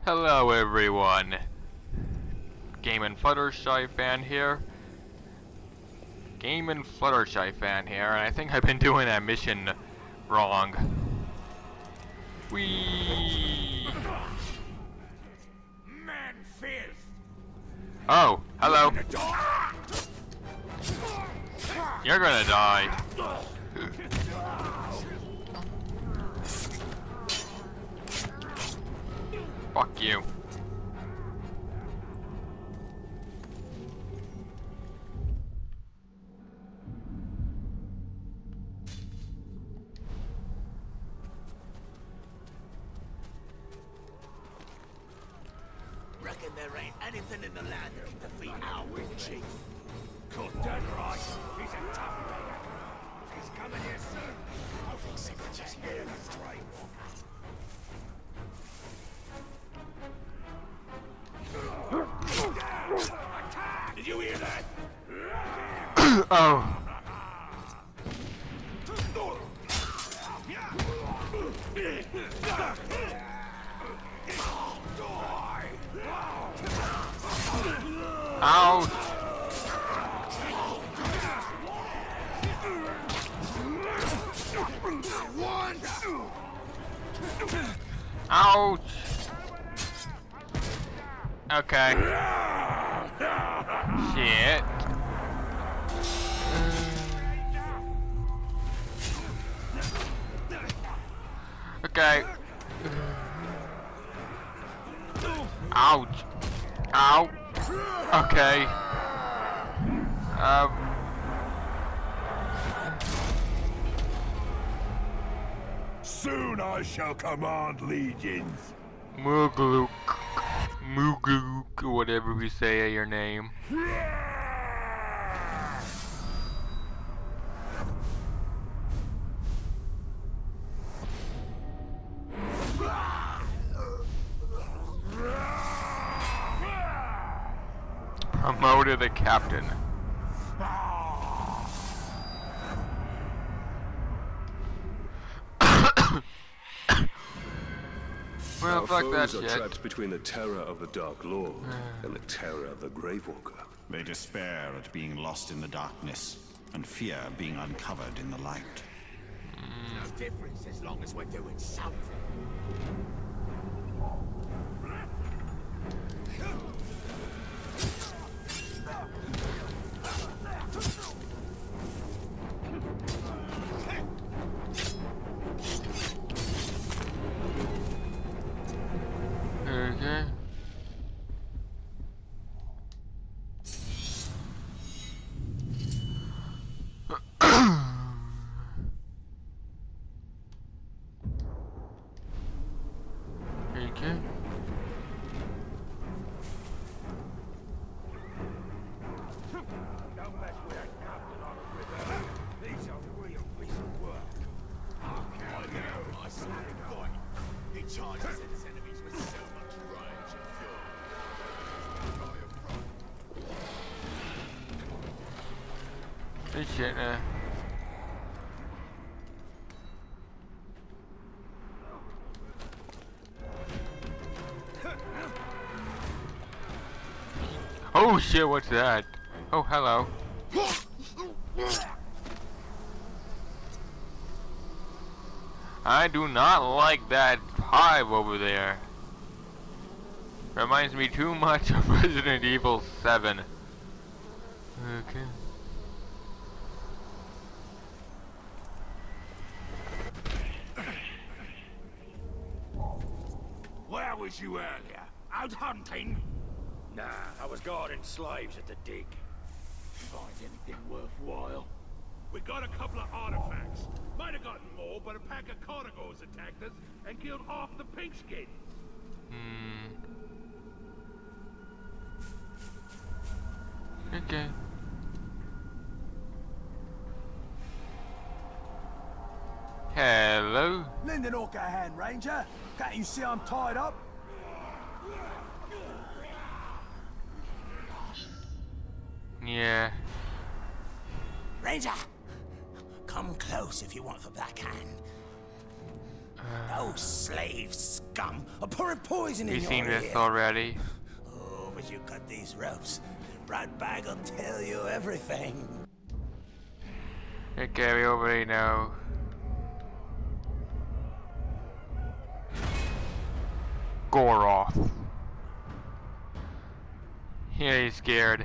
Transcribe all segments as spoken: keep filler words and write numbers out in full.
Hello everyone, Game and Fluttershy fan here. Game and Fluttershy fan here, and I think I've been doing that mission wrong. Whee! Man filth. Oh, hello. You're gonna die. Fuck you. Reckon there ain't anything in the land that can defeat our chief. Good dead right. He's a tough beggar. He's coming here soon. I think signatures here straight. Did you hear that? Oh. Ouch. Ouch. Okay. Shit. Okay. Ouch. Ow. Okay. Um. Soon I shall command legions. Moogaluk. Moogaluk, or whatever we say your name. Promoted the captain. Well, Our fuck that foes are shit. trapped between the terror of the Dark Lord and the terror of the Gravewalker. They despair at being lost in the darkness, and fear being uncovered in the light. No difference as long as we're doing something. Okay. Okay. Don't mess with that captain on the river. These are real piece of work. Okay, I know, I saw him fight. He charges at his enemies with so much rage and fury. This shit, uh. Oh shit, what's that? Oh, hello. I do not like that hive over there. Reminds me too much of Resident Evil seven. Okay. Where was you earlier? Out hunting? Nah, I was guarding slaves at the dig. Find anything worthwhile? We got a couple of artifacts. Might have gotten more, but a pack of carnivores attacked us and killed half the pigskins. Hmm. Okay. Hello. Lend an orc a hand, Ranger. Can't you see I'm tied up? Yeah. Ranger! Come close if you want the Black Hand. Those slaves scum are pouring poison in You've your seen ear. this already. Oh, but you cut these ropes. Ratbag will tell you everything. Okay, we already know. Goroth. Yeah, he's scared.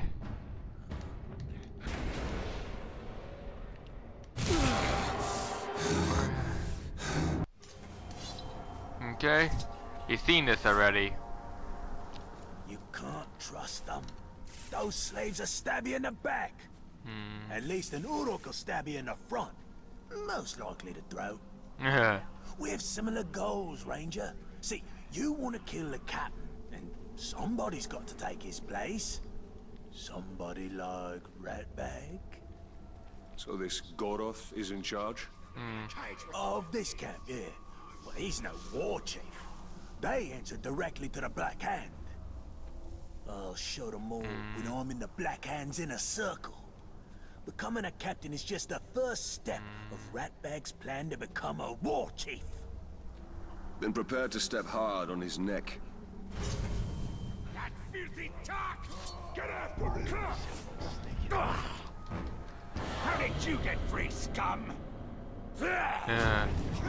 Okay, you've seen this already. You can't trust them. Those slaves will stab you in the back. Hmm. At least an Uruk will stab you in the front. Most likely the throat. Yeah. We have similar goals, Ranger. See, you want to kill the captain, and somebody's got to take his place. Somebody like Ratbag. So this Goroth is in charge? Of this camp, yeah. Well, he's no war chief. They answer directly to the Black Hand. I'll show them all when I'm in the Black Hand's inner circle. Becoming a captain is just the first step of Ratbag's plan to become a war chief. Been prepared to step hard on his neck. That filthy talk! Get after him! How did you get free, scum? Yeah.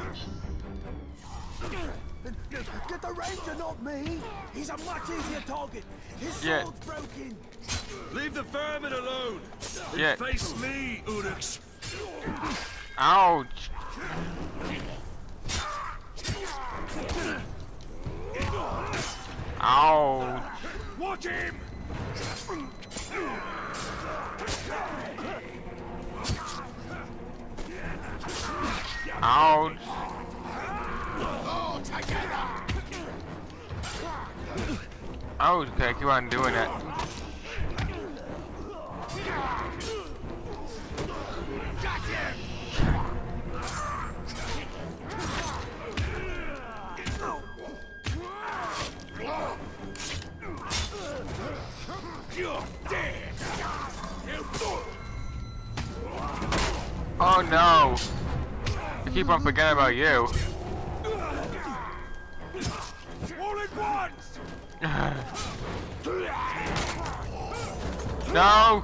Get the Ranger, not me! He's a much easier target. His Yeah. sword's broken. Leave the vermin alone! And Yeah. face me, Uruks! Ouch. Ouch. Watch him! Ouch. All together! Ouch. Okay, keep on doing it. Got him! You're dead! Oh no. I keep on forgetting about you. All at once! No.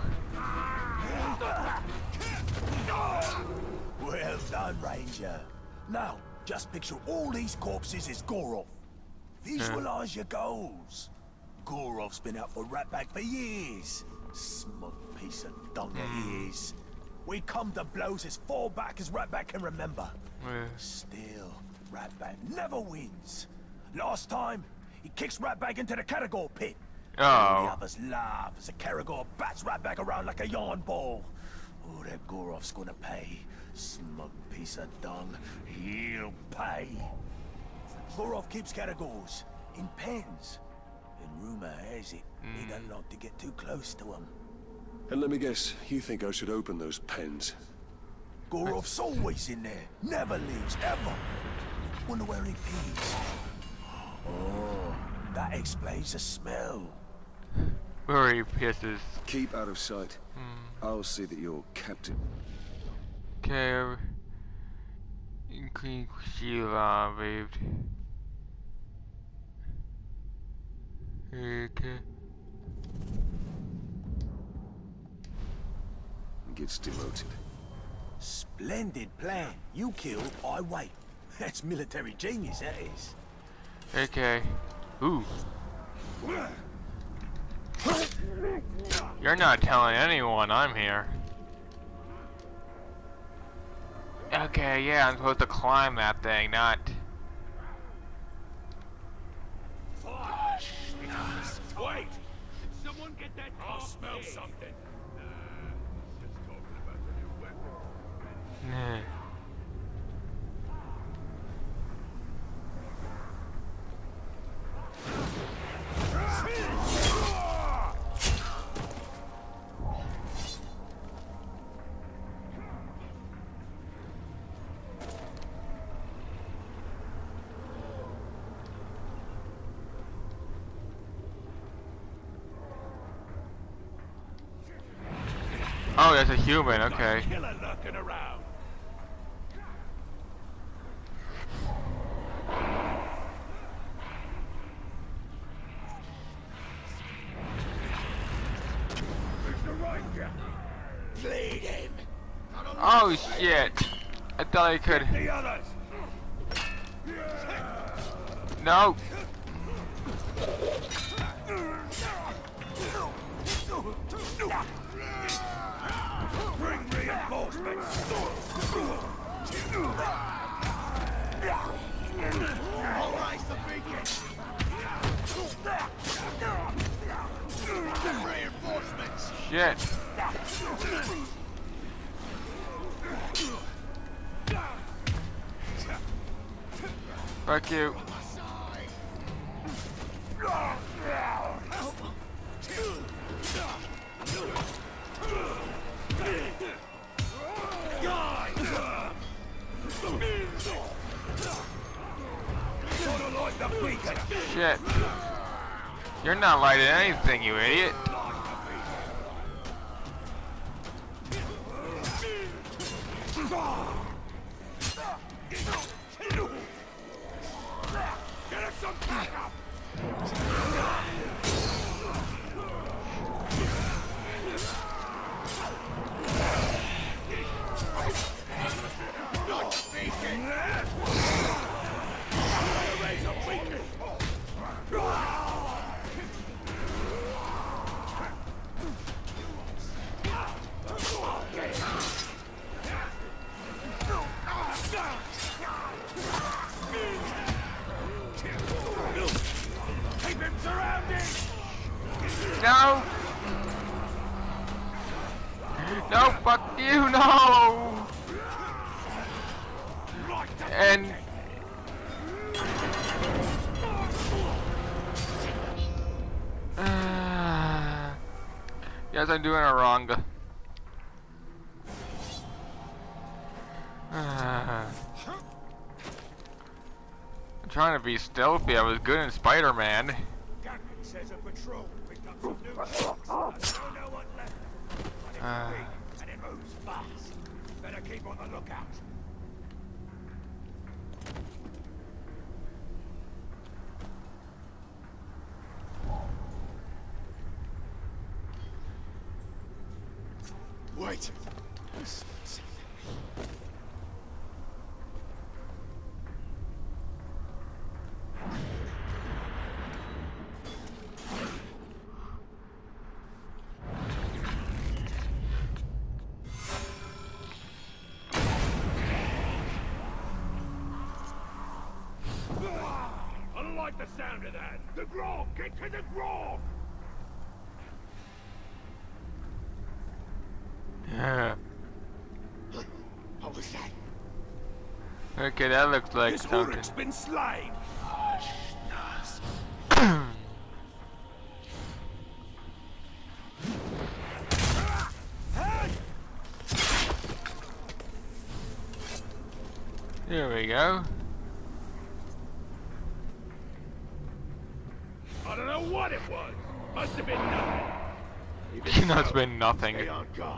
Well done, Ranger. Now, just picture all these corpses as Goroth. Visualize your goals. Goroth's been out for Ratbag for years. Smug piece of dung he is. We come to blows as far back as Ratbag can remember. Yeah. Still, Ratbag never wins. Last time, he kicks Ratbag into the Caragor pit. All the Oh. others laugh as the Caragor bats Ratbag around like a yarn ball. Oh, that Goroth's gonna pay. Smug piece of dung. He'll pay. Goroth keeps Caragors in pens. And rumor has it, he don't like to get too close to them. And let me guess, you think I should open those pens? Goroth's always in there. Never leaves, ever. Wonder where he pees. Oh, that explains the smell. Where he pisses. Keep out of sight. I'll see that you're captain. Okay. Increase Sheila waved. Okay. Gets demoted. Splendid plan. You kill, I wait. That's military genius, that is. Okay. Ooh. You're not telling anyone I'm here. Okay, yeah, I'm supposed to climb that thing, not... Wait! Did someone get that? I'll smell something. Nah, just talking about the new weapon. Nah. Oh, that's a human, okay. Killer lurking around. Bleed him. Oh shit! I thought I could. The others. No. Bring reinforcements. I'll raise the beacon. Reinforcements. Shit. Fuck you. Shit. You're not lighting anything, you idiot. Get us some backup. Keep him surrounded. No. No, fuck you, no. And uh, yes, I'm doing it wrong. Uh, I'm trying to be stealthy. I was good in Spider-Man. Captain says a patrol picked up some new trucks. I don't know what left. But it's Uh. big and it moves fast. Better keep on the lookout. Wait. I smell something. I don't like the sound of that. The grog! Get to the grog! Yeah. What was that? Okay, that looks like This something. Ulrich's been slain! There we go. I don't know what it was. Must have been nothing. That's been nothing. Stay on guard.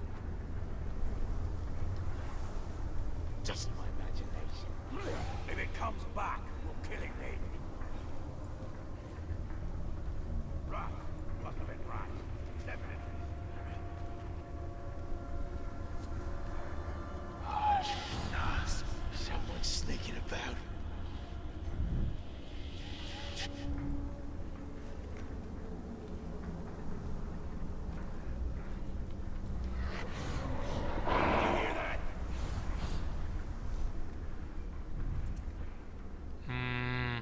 Just my imagination. If it comes back, we'll kill it then. Right. Must have been right. Definitely. Hush. Someone's sneaking about. You hear that? Hmm.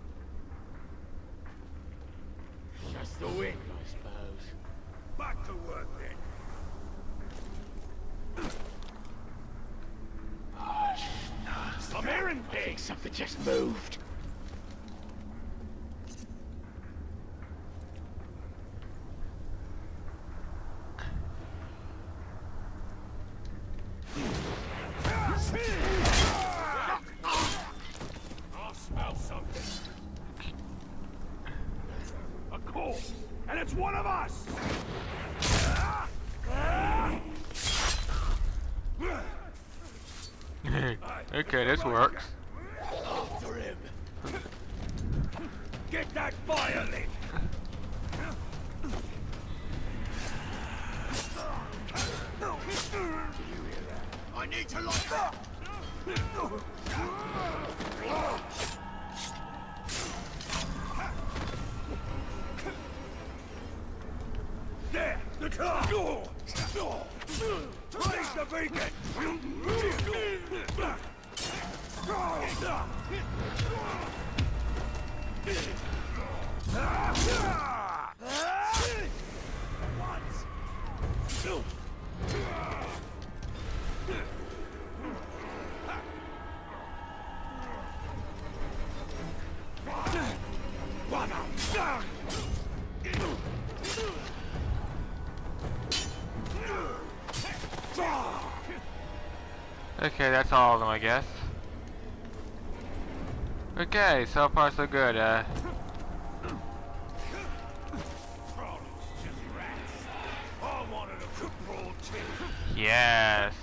Just the wind, I suppose. Back to work then. I'm hearing I think things. something just moved. I smell something. A corpse, and it's one of us. Okay, this works. After him. Get that fire lit. There, the car! Raise the beacon! Okay, that's all of them, I guess. Okay, so far so good. Uh, yes.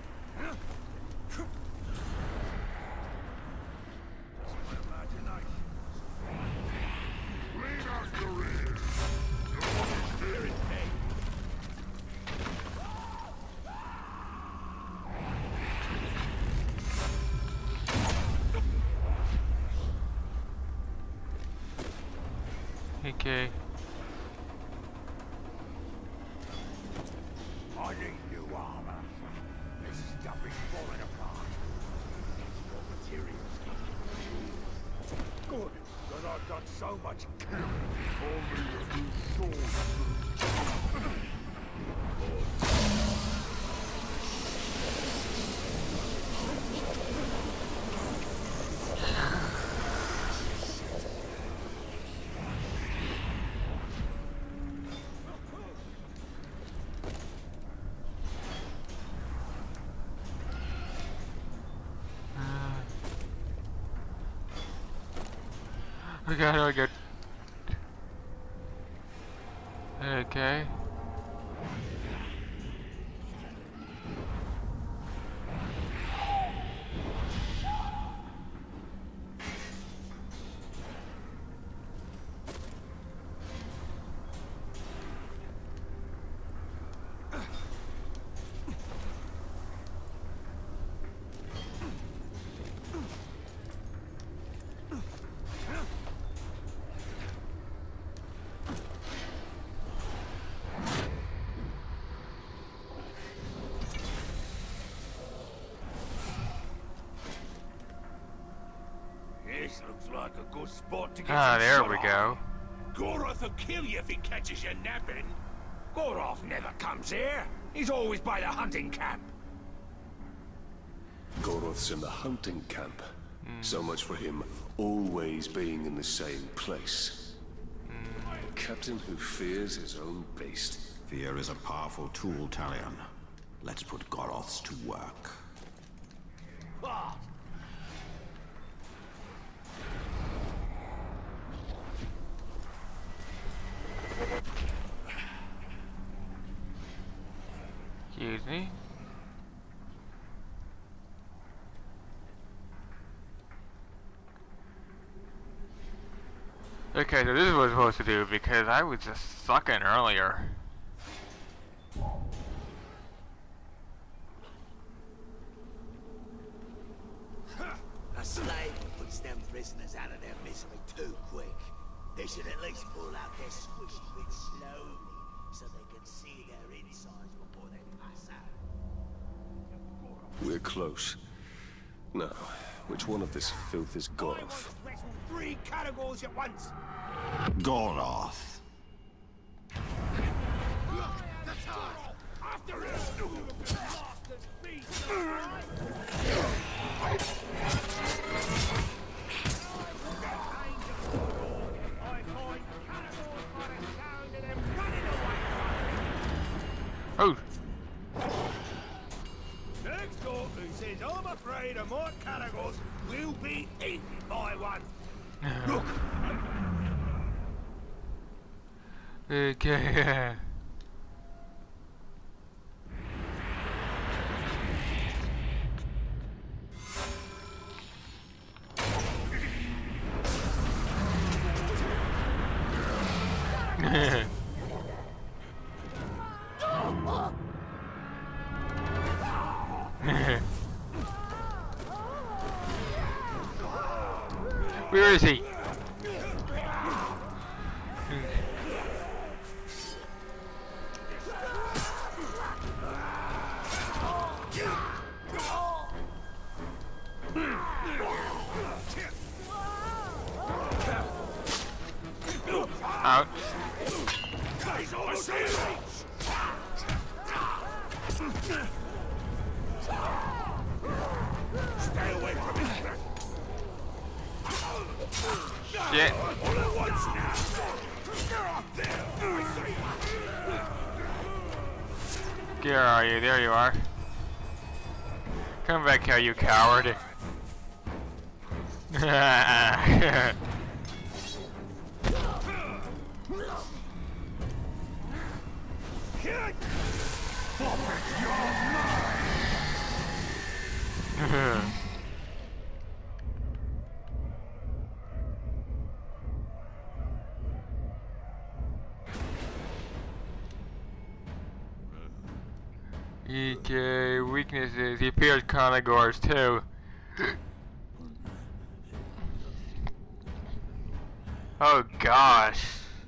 Okay. I need new armor. This stuff is falling apart. What materials? Good, because I've got so much camp. Only a new sword. Okay, how do I get? Okay. This looks like a good spot to get Ah, some there shot we off. go. Goroth will kill you if he catches you napping. Goroth never comes here. He's always by the hunting camp. Goroth's in the hunting camp. So much for him always being in the same place. A captain who fears his own beast. Fear is a powerful tool, Talion. Let's put Goroths to work. Ah, Excuse me. Okay, so this is what I'm supposed to do because I was just sucking earlier. A slave puts them prisoners out of their misery too quick. They should at least pull out their squishy bits slowly, so they can see their insides before they pass out. We're close. Now, which one of this filth is I want Goroth? to wrestle three categories at once. Goroth. The tar! After him! Bastard beast! Oh, Next door who says I'm afraid of more caragors will be eaten by one. Look, okay. is he? Out. Stay away from me. Shit. All at once now. There. Where are you? There you are. Come back here, you coward. Okay, weaknesses. He fears carnivores too. Oh gosh.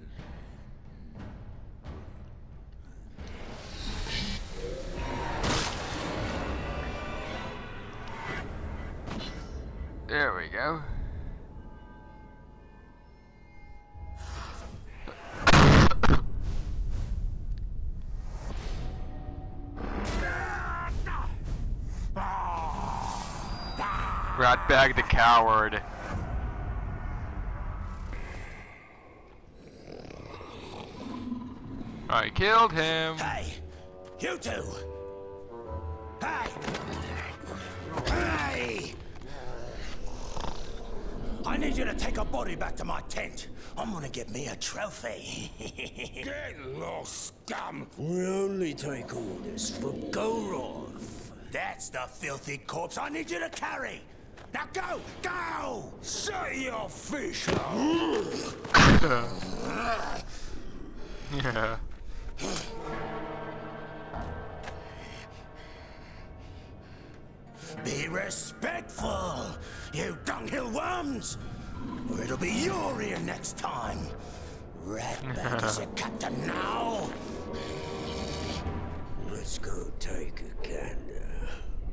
There we go. Ratbag the coward. I killed him. Hey, you two. Hey. Hey. I need you to take a body back to my tent. I'm gonna get me a trophy. Get lost, scum. We only take orders from Gorov. That's the filthy corpse I need you to carry. Now go, go! Shut your fish Yeah. Be respectful, you dunghill worms, or it'll be your ear next time. Ratbag is your captain now. Let's go take a gander.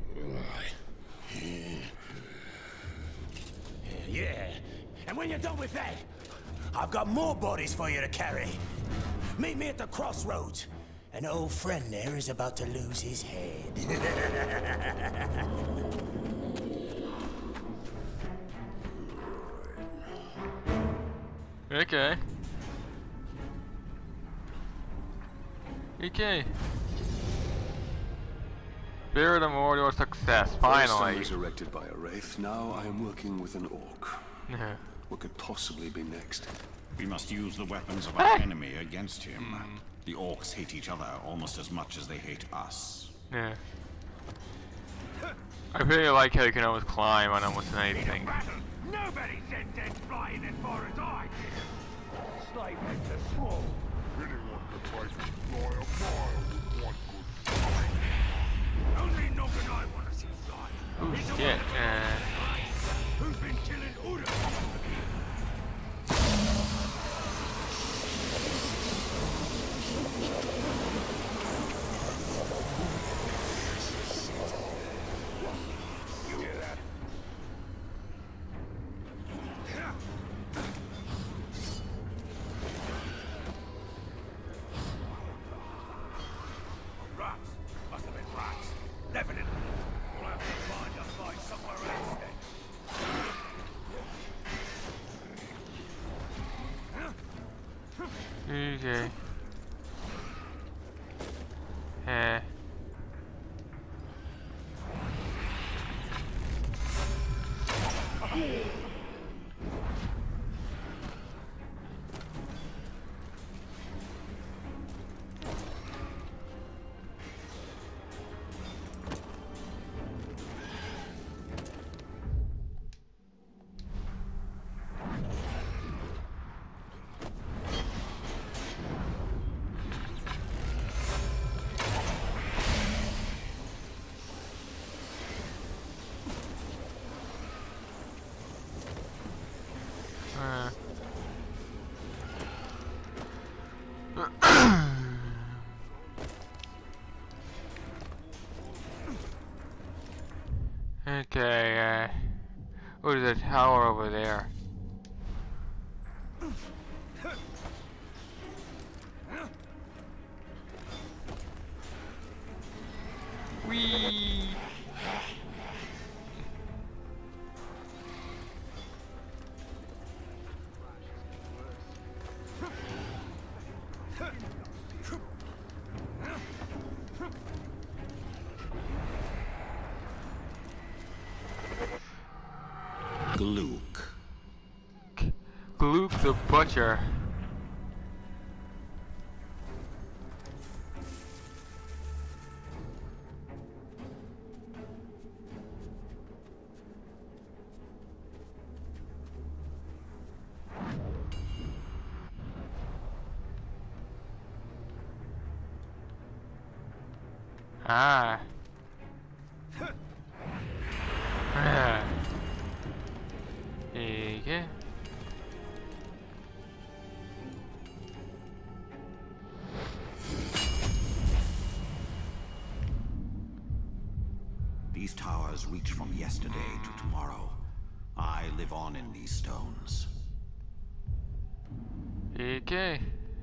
Yeah, and when you're done with that, I've got more bodies for you to carry. Meet me at the crossroads. An old friend there is about to lose his head. Okay. Okay. Spirit of Mordor success, First I'm finally. resurrected by a wraith, now I am working with an orc. Yeah. What could possibly be next? We must use the weapons of our enemy against him. The orcs hate each other almost as much as they hate us. Yeah. I really like how you can almost climb on almost anything. Nobody sent dead flying as far as I did. Slave heads are small. Anyone could fight fly a mile with one good shot. Only Nog and I want to see fly. Oh He's a shit. one- Uh, Who's been killing Uda? You hear that? Rats. Must have been rats. Definitely. We'll have to find a fight somewhere else then. okay. Eh. Oh, there's a tower over there. Whee! Gluck. Gluck the Butcher. Ah. Ah. Okay. These towers reach from yesterday to tomorrow. I live on in these stones. Okay.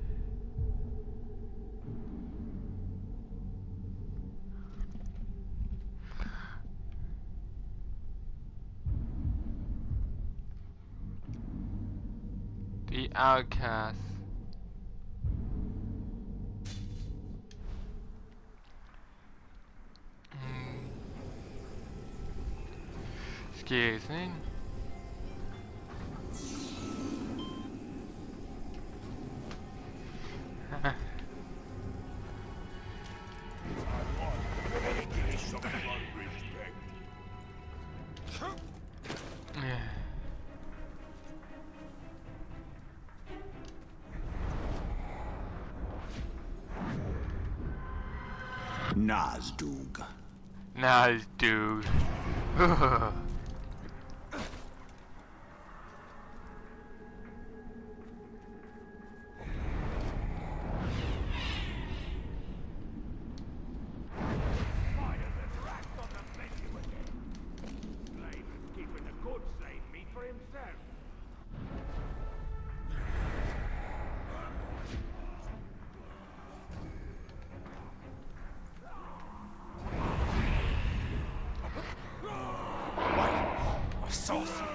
The outcast. Mm. Excuse me. Yeah. Nazdug. Nice, dude. Keeping the good slave meat for himself. I saw something.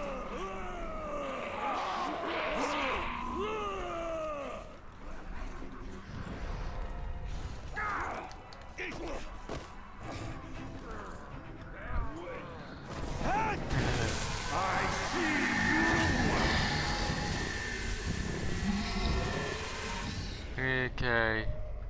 Okay.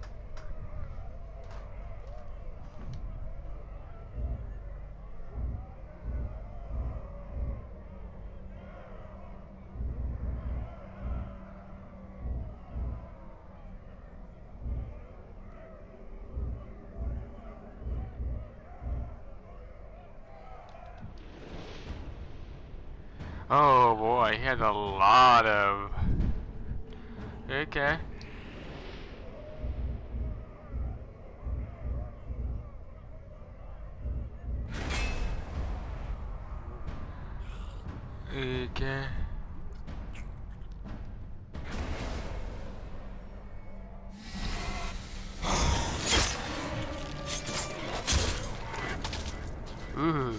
Oh boy, he has a lot of... Okay. Okay. Ooh.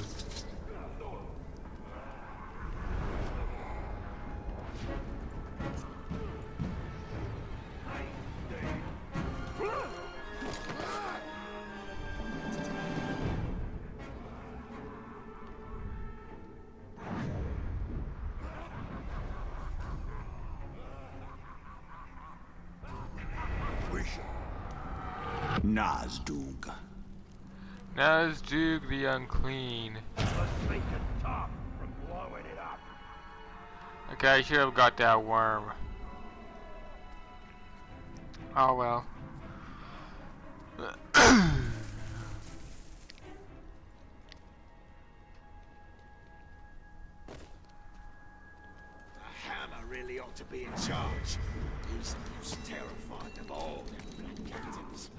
Nazdug. Nazdug the Unclean. Let's make it top from blowing it up. Okay, I should have got that worm. Oh well. Hammer really ought to be in charge. He's the most terrified of all them black captains.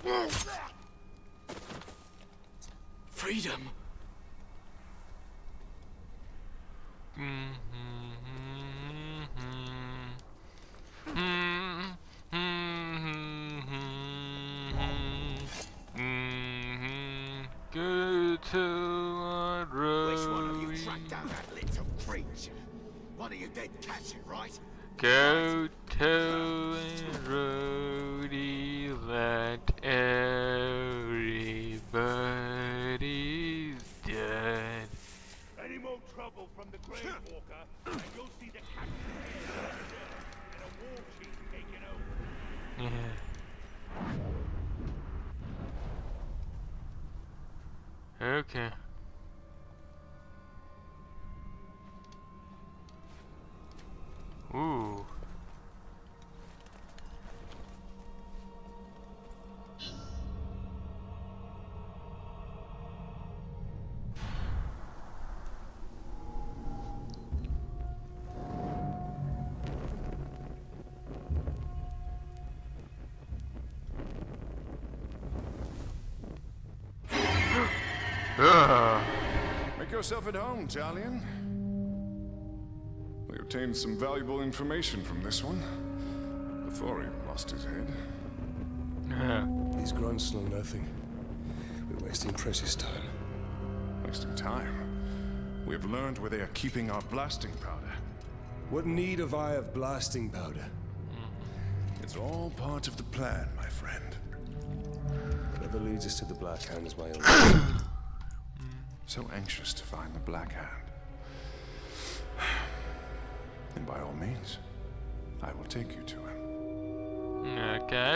Freedom. Go to a Which one of you road. tracked down that little creature? One of you didn't catch it, right? Go to a roadie that everybody's dead. Any more trouble from the Grave Walker, and you'll see the captain and a war chief taking over. Yeah. Okay. Ooh. Ugh. Make yourself at home, Talion. We obtained some valuable information from this one before he lost his head. These grunts know nothing. We're wasting precious time. Wasting time. We have learned where they are keeping our blasting powder. What need have I of blasting powder? It's all part of the plan, my friend. Whatever leads us to the Black Hand is my own. So anxious to find the Black Hand. And by all means, I will take you to him. Okay.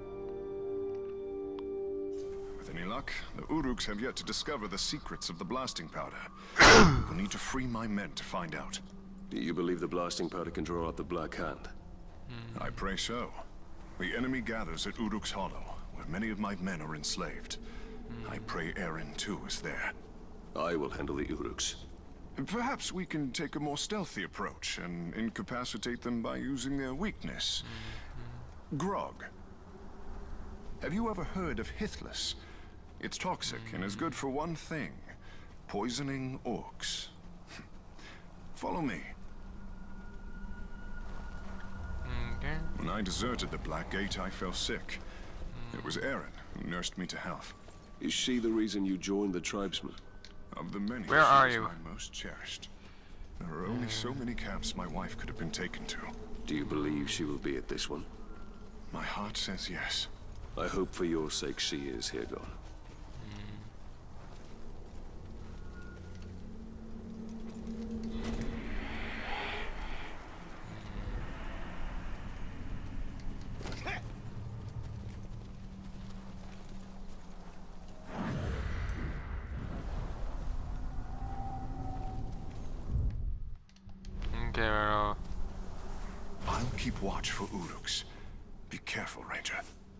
With any luck, the Uruks have yet to discover the secrets of the blasting powder. We'll need to free my men to find out. Do you believe the blasting powder can draw out the Black Hand? I pray so. The enemy gathers at Uruk's Hollow, where many of my men are enslaved. I pray Eren, too, is there. I will handle the Uruks. Perhaps we can take a more stealthy approach and incapacitate them by using their weakness. Grog. Have you ever heard of Hithless? It's toxic and is good for one thing. Poisoning orcs. Follow me. Okay. When I deserted the Black Gate, I fell sick. It was Eren who nursed me to health. Is she the reason you joined the tribesmen? Of the many, Where she are is you? my most cherished. There are only so many camps my wife could have been taken to. Do you believe she will be at this one? My heart says yes. I hope for your sake she is, Hirgon. Okay, well, I'll keep watch for Uruks. Be careful, Ranger.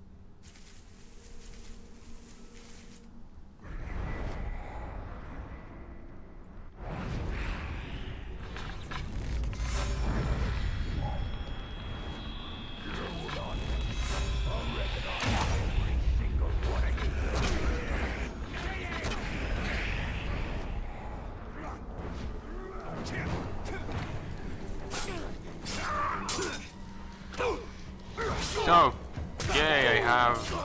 so, yay, I have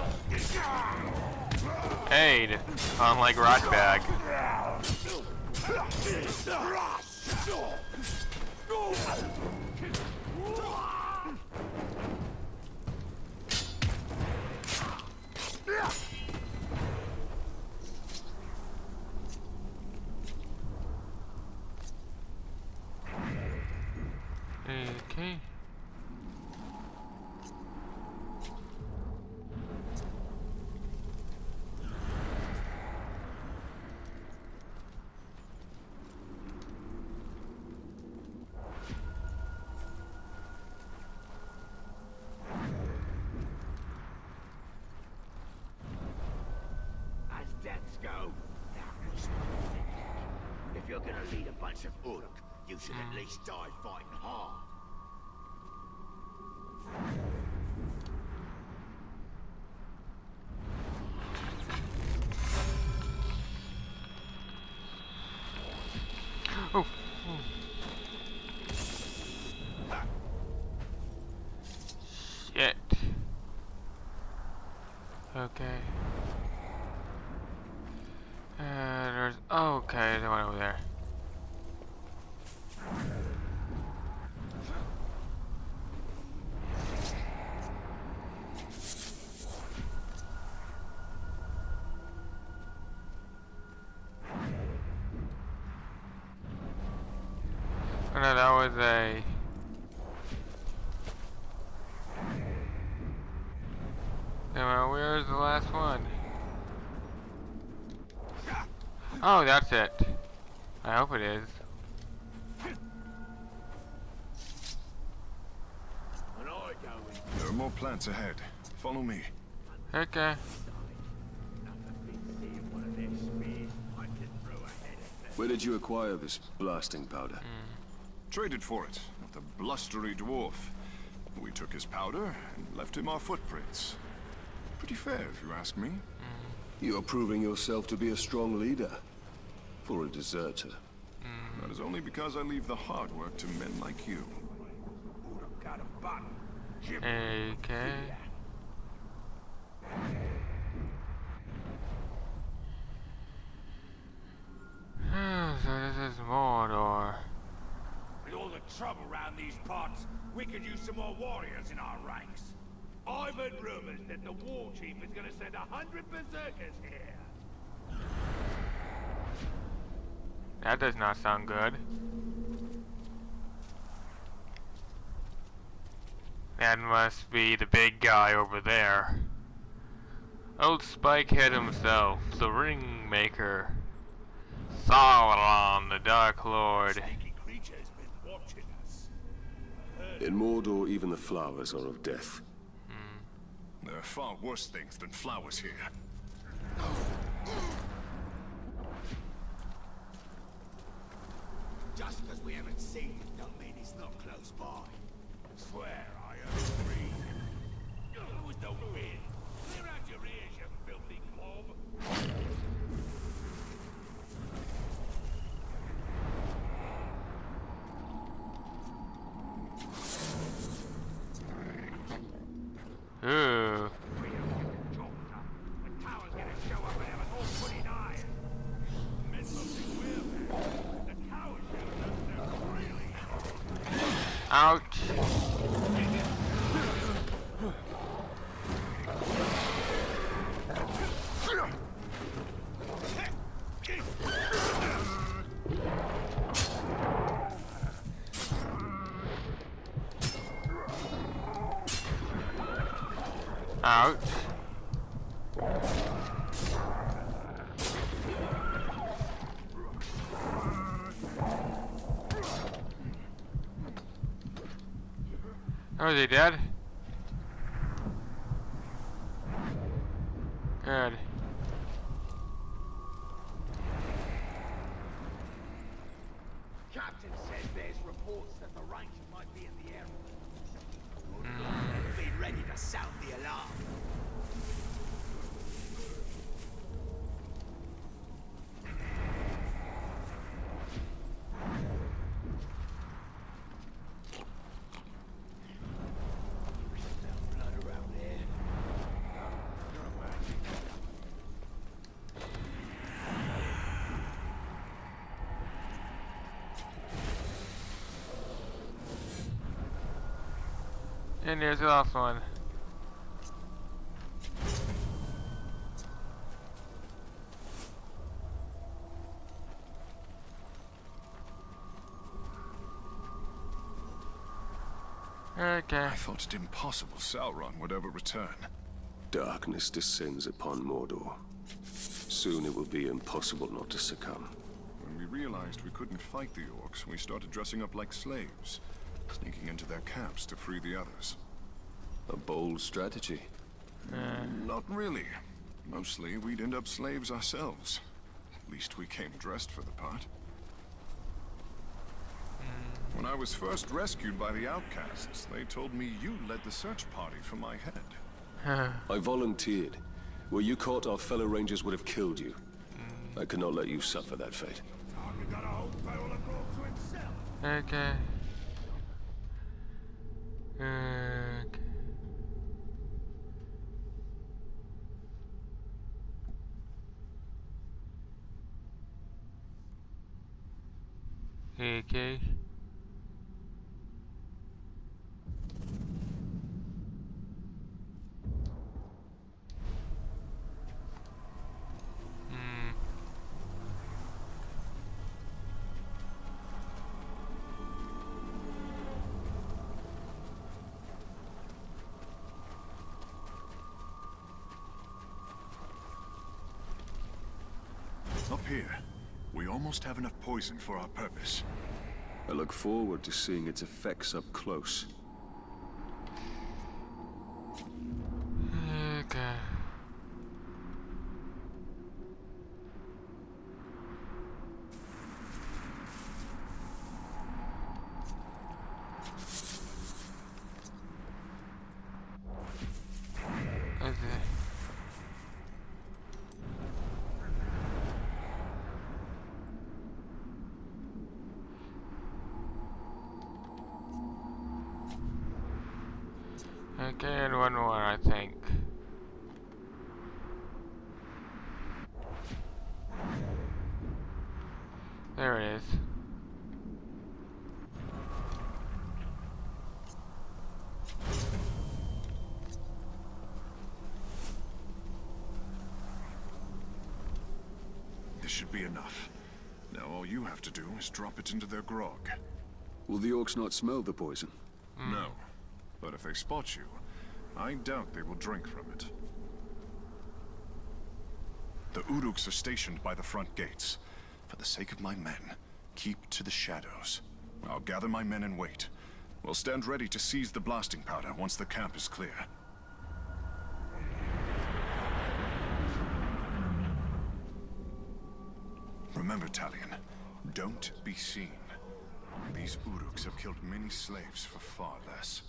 aid, unlike Ratbag. Okay. As deaths go, that is my If you're gonna lead a bunch of Uruk, you should at least die fighting hard. Okay. Uh, there's okay, there's one over there. Oh no, that was a. Now, where's the last one? Oh, that's it. I hope it is. There are more plants ahead. Follow me. Okay. Where did you acquire this blasting powder? Mm. Traded for it with a blustery dwarf. We took his powder and left him our footprints. Pretty fair, if you ask me. Mm. You're proving yourself to be a strong leader. For a deserter. Mm. That is only because I leave the hard work to men like you. Okay. So this is Mordor. With all the trouble around these parts, we could use some more warriors in our ranks. I've heard rumors that the war chief is gonna send a hundred berserkers here. That does not sound good. That must be the big guy over there. Old Spikehead himself, the Ringmaker. Sauron, the Dark Lord. Sneaky creature's been watching us. In Mordor, even the flowers are of death. Mm. There are far worse things than flowers here. Just because we haven't seen him don't mean he's not close by. I swear I heard him breathe. There was no wind. Clear out your ears, you filthy clove. Ooh. The tower's gonna show up and have us all put in iron. Men must think we're bad. The tower shows us they're really. Ouch. Ouch. Oh, is he dead? Good. Captain says there's reports that the Rangers might be in the area. Mm. Be ready to sound the alarm. Blood around here. And there's the last one. Okay. I thought it impossible Sauron would ever return. Darkness descends upon Mordor. Soon it will be impossible not to succumb. When we realized we couldn't fight the orcs, we started dressing up like slaves, sneaking into their camps to free the others. A bold strategy. Uh. Not really. Mostly, we'd end up slaves ourselves. At least we came dressed for the part. When I was first rescued by the outcasts, they told me you led the search party for my head. I volunteered. Were you caught, our fellow rangers would have killed you. I could not let you suffer that fate. Okay. Okay. Okay. Hmm. Up here, we almost have enough poison for our purpose. I look forward to seeing its effects up close. Okay. Okay. Okay, and one more, I think. There it is. This should be enough. Now all you have to do is drop it into their grog. Will the orcs not smell the poison? Mm. No. But if they spot you, I doubt they will drink from it. The Uruks are stationed by the front gates. For the sake of my men, keep to the shadows. I'll gather my men and wait. We'll stand ready to seize the blasting powder once the camp is clear. Remember, Talion, don't be seen. These Uruks have killed many slaves for far less.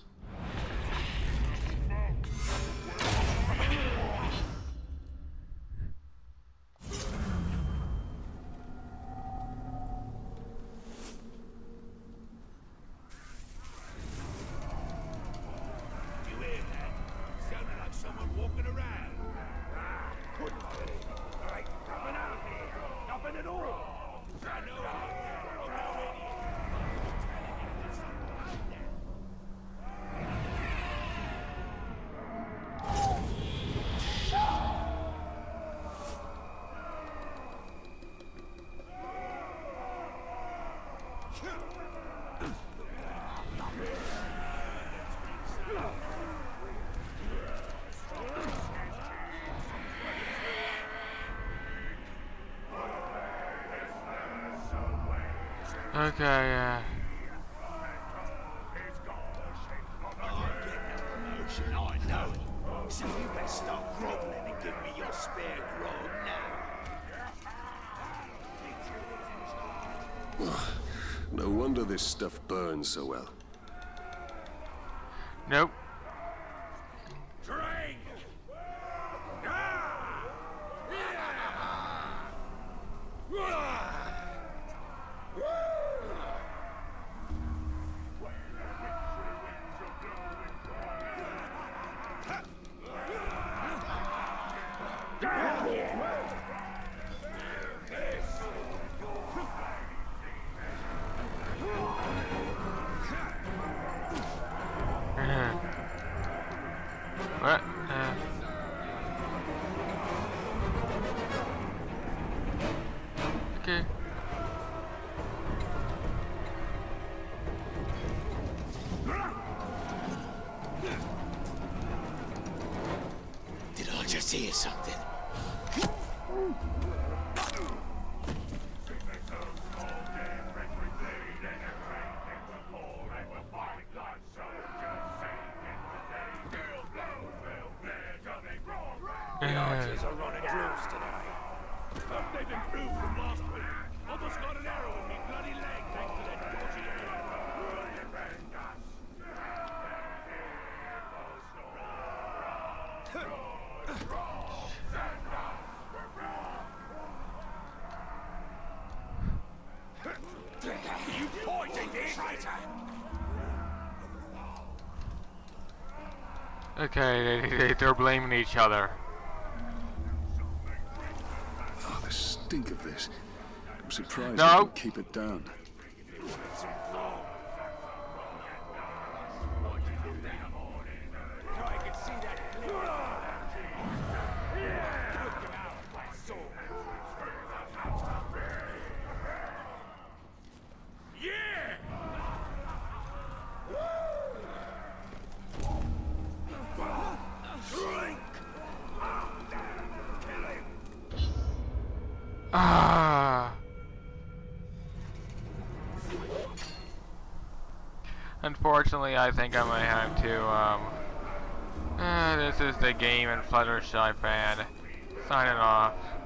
Do you hear that? Sounded like someone walking around. Couldn't be. There ain't nothing out here. Nothing at all. I know. I'm not ready. Okay, yeah. I'm getting a promotion, I know it. So you better stop groveling and give me your spare grog now. No wonder this stuff burns so well. Nope. Drink! What? Uh. Okay. Did I just hear something? The archers are running drills today. Hope they've improved from last week. Almost got an arrow in me bloody leg thanks to that dodgy You poisoned it, traitor! Okay, they, they, they're blaming each other. Oh, the stink of this. I'm surprised No. I can keep it down. Ah. Unfortunately, I think I might have to, um... Uh, this is the Game and Fluttershy fan. Signing off.